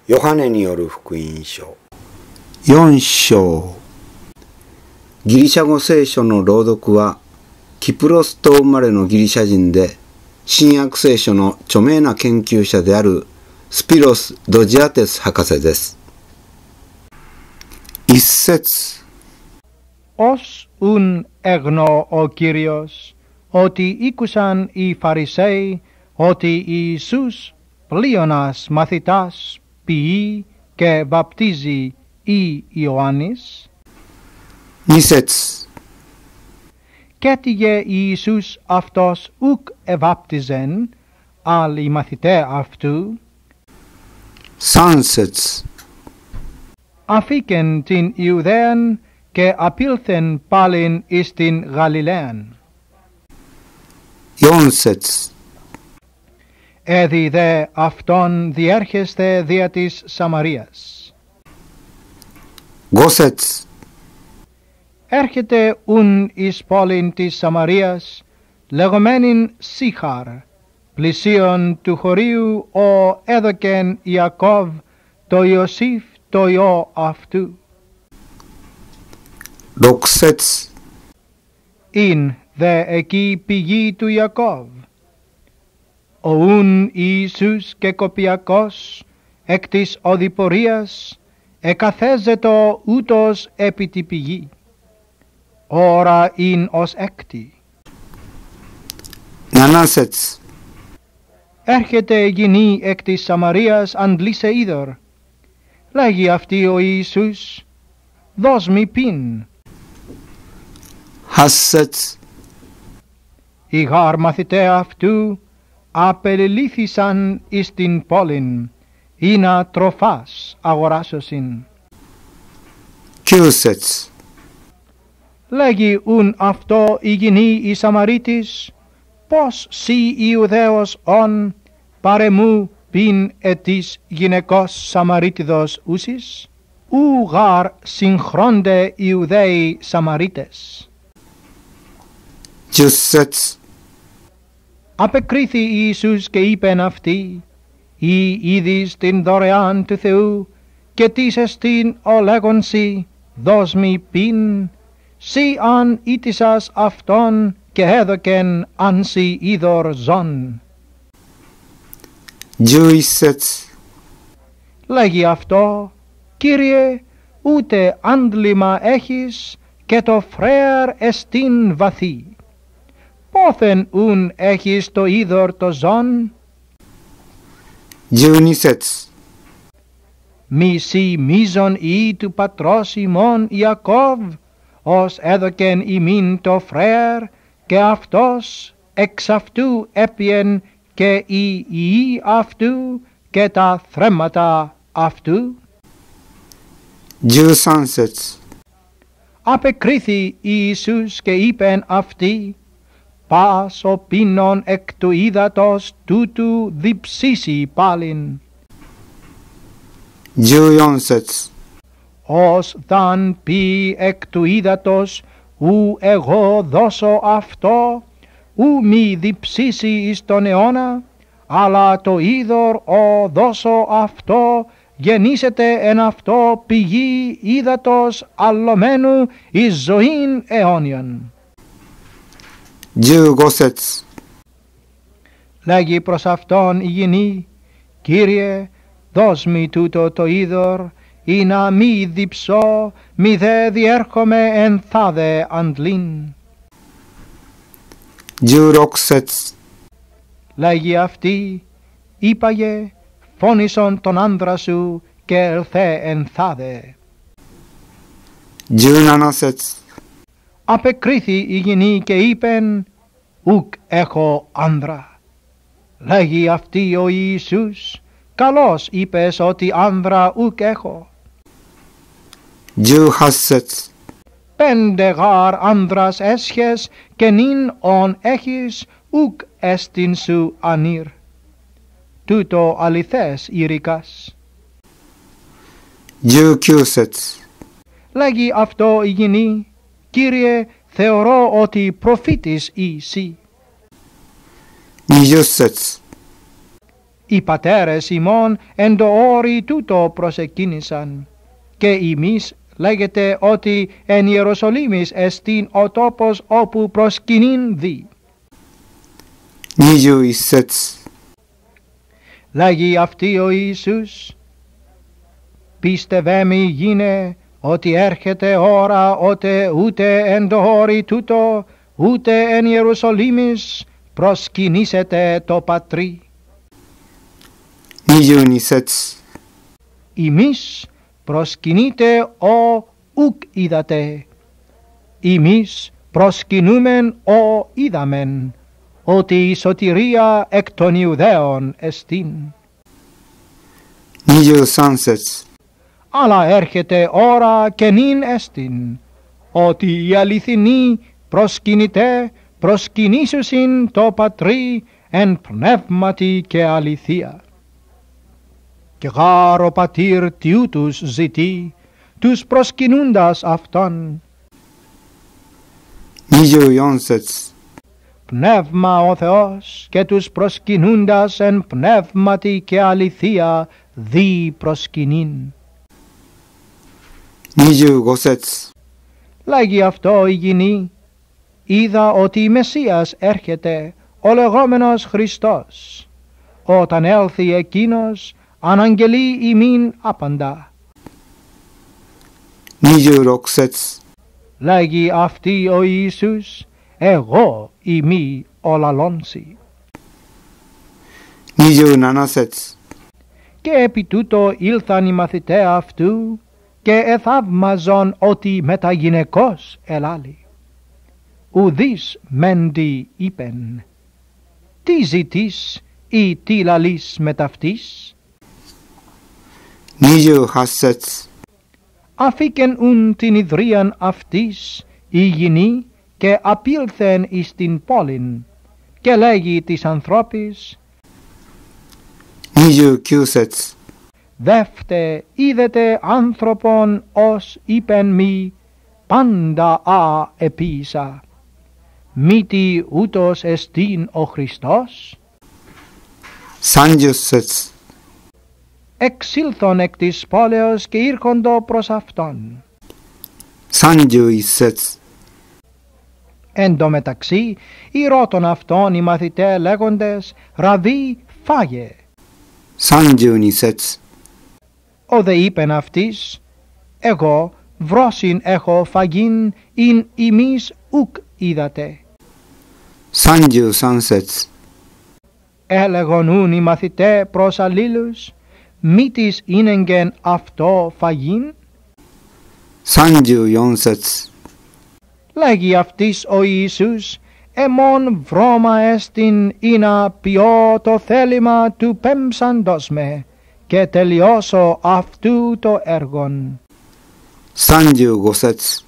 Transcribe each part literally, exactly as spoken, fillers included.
ヨハネによる福音書よん章。 ギリシャ語聖書の朗読はキプロス島生まれのギリシャ人で新約聖書の著名な研究者であるスピロス・ドジアテス博士です。 一節。 Ως ουν έγνω ο Κύριος, ότι ήκουσαν οι Φαρισαίοι, ότι Ιησούς πλείονας μαθητάς ποιεί και βαπτίζει ή Ιωάννης. 二節。 Κέτυγε Ιησούς αυτός ουκ εβάπτιζεν, αλλά οι μαθηταί αυτού. 三節。 Αφήκεν την Ιουδαίαν και απήλθεν πάλιν εις την Γαλιλαίαν. 四節。 Έδι δε αυτόν διέρχεστε δια της Σαμαρίας. 五節。 Έρχεται ουν εις πόλην της Σαμαρίας, λεγόμενην Σίχαρ, πλησίον του χωρίου ο έδωκεν Ιακώβ το Ιωσήφ το ιό αυτού. 六節。 Ειν δε εκεί πηγή του Ιακώβ. Ο ουν Ιησούς και κοπιακός εκ της οδηπορίας εκαθέζετο ούτως επί τη πηγή. Ωρα ειν ως έκτη. 七節。 Έρχεται γυνή εκ της Σαμαρίας αντλήσε είδωρ. Λέγει αυτή ο Ιησούς, δώσ' μη πίν. 八節。 Οι γάρ μαθηταί αυτού απελελήθησαν εις την πόλην, ήνα τροφάς αγοράσωσιν. 九節。 Λέγει ουν αυτό η γυνή η Σαμαρίτης, πως σοι Ιουδαίος ον παρεμού πιν ετής γυναικός Σαμαρίτιδος ούσις, ου γάρ συγχρόνται Ιουδαίοι Σαμαρίτες. 十節。 Απεκρίθη Ιησούς και είπεν αυτή, ή είδης την δωρεάν του Θεού, και τις εστίν ο λέγον σοι, δώσ' μη πίν, σοι αν ήτησας αυτόν και έδωκεν αν σοι είδωρ ζών. 十一節。 Λέγει αυτό, Κύριε, ούτε άντλημα έχεις και το φρέαρ εστίν βαθύ. Πόθεν ουν έχεις το είδωρ το ζών. 十二節。 Μη σοι μίζων ή του πατρός ημών Ιακώβ, ως έδωκεν ημίν το φρέαρ, και αυτός εξ αυτού έπιεν και οι ιοί αυτού και τα θρέμματα αυτού. 十三節。 Απεκρίθη Ιησούς και είπεν αυτή, πας ο πίνων εκ του ύδατος τούτου διψήσει πάλιν. 十四節。 Ως δαν πει εκ του ύδατος, ου εγώ δώσω αυτό, ου μη διψήσει εις τον αιώνα, αλλά το είδωρ ο δώσω αυτό, γεννήσεται εν αυτό πηγή ύδατος αλλομένου εις ζωήν αιώνιον. 十五節。 Λέγει προς αυτόν η γυνή, Κύριε, δώσ' μη τούτο το είδωρ, ή να μη διψώ, μη δε διέρχομαι εν θάδε αντλήν. 十六節。 Λέγει αυτή, είπαγε, φώνησον τον άνδρα σου και ελθέ εν θάδε. 十七節。 Απεκρίθη η γυνή και είπεν, ουκ έχω άνδρα. Λέγει αυτή ο Ιησούς, καλώς είπες ότι άνδρα ουκ έχω. 十八節。 Πέντε γάρ άνδρας έσχες και νυν ον έχεις ουκ εστιν σου ανήρ. Τούτο αληθές ήρικας. 十九節。 Λέγει αυτό η γυνή, Κύριε, θεωρώ ότι προφήτης είσαι. 二十節。 Οι πατέρες ημών εν το όρι τούτο προσεκίνησαν, και ημείς λέγεται ότι εν Ιεροσολύμης εστίν ο τόπος όπου προσκυνήν δι. にじゅういっ節 Λέγει αυτή ο Ιησούς, πίστευέμι γίνε ότι έρχεται ώρα ότε ούτε εν το όρι τούτο ούτε εν Ιεροσολύμης προσκυνήσετε το Πατρί. にじゅうに節 Ημείς προσκυνείτε ο ουκ είδατε. Ημείς προσκυνούμεν ο είδαμεν, ότι η σωτηρία εκ των Ιουδαίων εστίν. にじゅうさん節 Αλλά έρχεται ώρα και νυν εστίν, ότι οι αληθινοί προσκυνητέ προσκυνήσουσιν το Πατρί εν πνεύματι και αληθεία. Και γάρ ο Πατήρ τιούτους ζητεί, τους προσκυνούντας αυτόν. にじゅうよん節 Πνεύμα ο Θεός και τους προσκυνούντας εν πνεύματι και αληθεία δι προσκυνήν. にじゅうご節 Λέγει αυτό η γυνή, είδα ότι η Μεσσίας έρχεται, ο λεγόμενος Χριστός. Όταν έλθει εκείνος, αναγγελεί ημίν άπαντα. にじゅうろく節 Λέγει αυτή ο Ιησούς, εγώ ημί ο λαλώνσι. にじゅうなな節 Και επί τούτο ήλθαν οι μαθηταί αυτού και εθαύμαζον ότι μεταγυναικός ελάλη. Ουδείς μέντι είπεν, τι ζητείς ή τι λαλείς μεταυτής. にじゅうはち節 Αφήκεν ουν την ιδρίαν αυτής η γυνή και απήλθεν εις την πόλην και λέγει της ανθρώπης, にじゅうきゅう節 δεύτε είδετε άνθρωπον ως είπεν μη πάντα α επίησα. Μήτι ούτως εστίν ο Χριστός. さんじゅう節 Εξήλθον εκ της πόλεως και ήρχοντο προς αυτόν. さんじゅういち節 Εν τω μεταξύ ηρώτων αυτών οι μαθηταί λέγοντες, Ραβί φάγε. さんじゅうに節 Ο δε είπεν αυτής, εγώ βρόσιν έχω φαγήν ειν ημείς ουκ είδατε. さんじゅうさん節 Έλεγον ούν οι μαθηταί προς αλλήλους, μήτης ίνεγγεν αυτό φαγήν. さんじゅうよん節 Λέγει αυτής ο Ιησούς, εμόν βρώμα εστιν ή να ποιώ το θέλημα του πέμψαντος με και τελειώσω αυτού το έργον. さんじゅうご節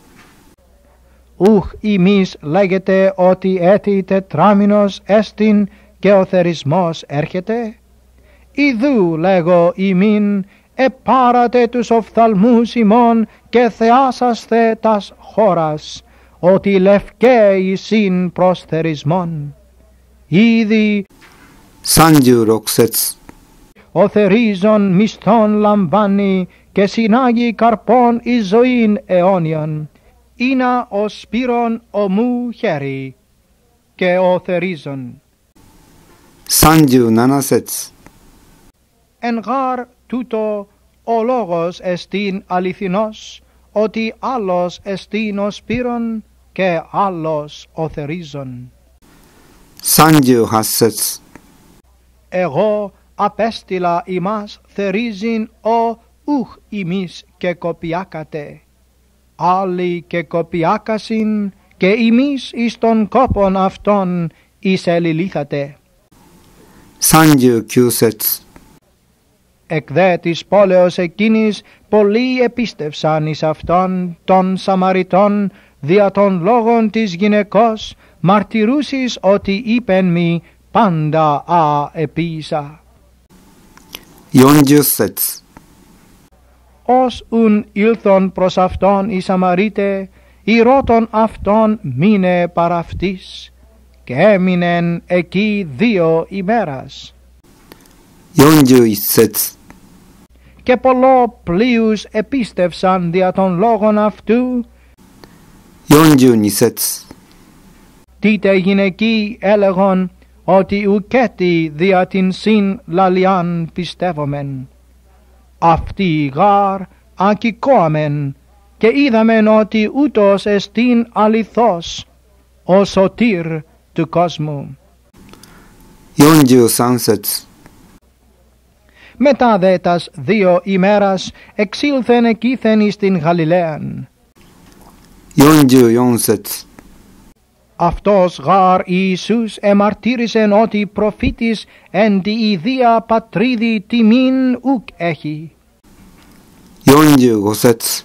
Ουχ ημείς λέγεται ότι έτη τετράμινος εστιν και ο θερισμός έρχεται. Ιδού λέγω ημίν, επάρατε τους οφθαλμούς ημών και θεάσαστε τας χώρας, ότι λευκέ εισήν προς θερισμόν. Ήδη さんじゅうろく節 ο θερίζων μισθών λαμβάνει και συνάγει καρπών εις ζωήν αιώνιον. Είναι ο σπύρον ομού χέρι και ο θερίζων. さんじゅうなな節 Εν γάρ τούτο ο λόγος εστίν αληθινός, ότι άλλος εστίν ο σπύρον και άλλος ο θερίζων. さんじゅうはち節 Εγώ απέστειλα ημάς θερίζειν ο ουχ ημείς και κοπιάκατε. Άλλοι και κοπιάκασιν και ημείς εις των κόπων αυτών εις ελιλήθατε. さんじゅうきゅう節 Εκ δε της πόλεως εκείνης πολλοί επίστευσαν εις αυτόν των Σαμαριτών δια των λόγων της γυναικός, μαρτυρούσις ότι είπεν μη πάντα α επίησα. よんじゅう節 Ως ουν ήλθον προς αυτόν οι Σαμαρίτε, ηρώτων αυτόν μείνε παραυτής, και έμεινεν εκεί δύο ημέρας. よんじゅういち節 Και πολλό πλείους επίστευσαν δια των λόγων αυτού. よんじゅうに節 Τίτε γυναικοί έλεγον ότι ουκέτι δια την συν λαλιάν πιστεύομεν. Αυτοί γάρ ακηκόαμεν και είδαμεν ότι ούτως εστίν αληθώς ο σωτήρ του κόσμου. よんじゅうさん節 Μετά δε τας δύο ημέρας εξήλθεν εκείθεν εις την Γαλιλαίαν. よんじゅうよん節 Αυτός γάρ Ιησούς εμαρτύρησεν ότι προφήτης εν τη ιδία πατρίδη τιμήν ουκ έχει. よんじゅうご節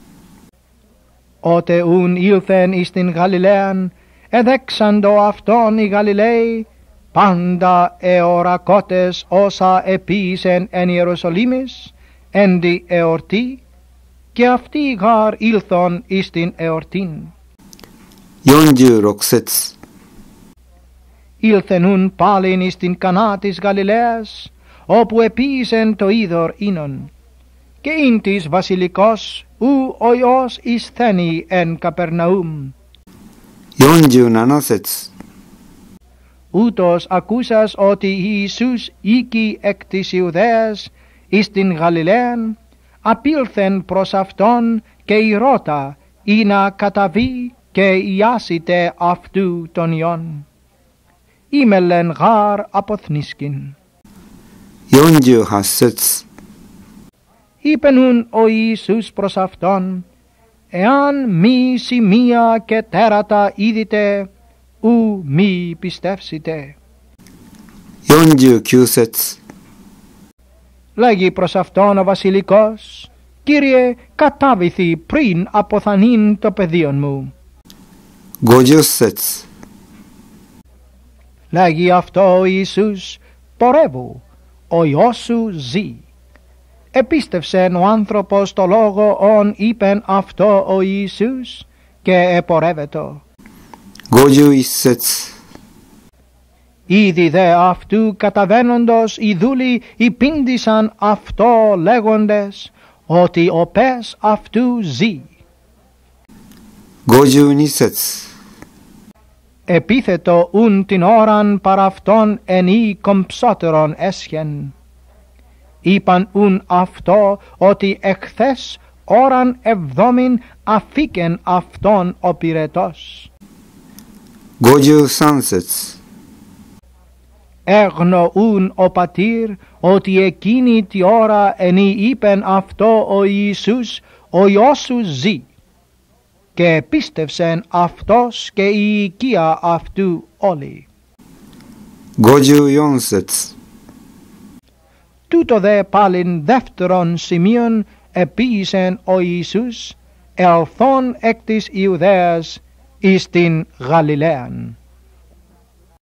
Ότε ούν ήλθεν εις την Γαλιλαίαν, εδέξαντο αυτόν οι Γαλιλαίοι, πάντα εορακότες όσα επίησεν εν Ιερουσαλήμης, εν τη εορτή, και αυτοί γάρ ήλθον εις την εορτήν. よんじゅうろく節 Ήλθεν ούν πάλιν εις την Κανά της Γαλιλαίας, όπου επίησεν το είδωρ ίνον. Και ειν της βασιλικός, ου ο Υιός εισθένει εν Καπερναούμ. よんじゅうなな節 Ούτως ακούσας ότι Ιησούς οίκη εκ της Ιουδαίας εις την Γαλιλαίαν, απήλθεν προς αυτόν και ηρώτα ή να καταβεί και ιάσιτε αυτού τον ιόν. Ήμελεν γάρ αποθνίσκην. よんじゅうはち節 Είπεν ούν ο Ιησούς προς αυτόν, εάν μη σημεία και τέρατα είδητε, ου μη πιστεύσετε. よんじゅうきゅう節 Λέγει προς αυτόν ο βασιλικός, Κύριε, κατάβηθη πριν αποθανήν το παιδίον μου. ごじゅう節 Λέγει αυτό ο Ιησούς, πορεύου, ο Υιός σου ζει. Επίστευσεν ο άνθρωπος το λόγο ον είπεν αυτό ο Ιησούς και επορεύετο. ごじゅういち節 Ήδη δε αυτού καταβαίνοντος οι δούλοι υπήντησαν αυτό λέγοντες ότι ο πες αυτού ζει. ごじゅうに節 Επίθετο ούν την ώραν παρά αυτόν εν ή κομψότερον έσχεν. Είπαν ούν αυτό ότι εχθές ώραν εβδόμην αφήκεν αυτόν ο πυρετός. ごじゅうさん節 Έγνοούν ο πατήρ ότι εκείνη τη ώρα εν ή είπεν αυτό ο Ιησούς ο Υιός σου ζει. Και πίστευσεν αυτός και η οικία αυτού όλοι. ごじゅうよん節 Τούτο δε πάλιν δεύτερον σημείον επίησεν ο Ιησούς ελθόν εκ της Ιουδαίας εις την Γαλιλαίαν.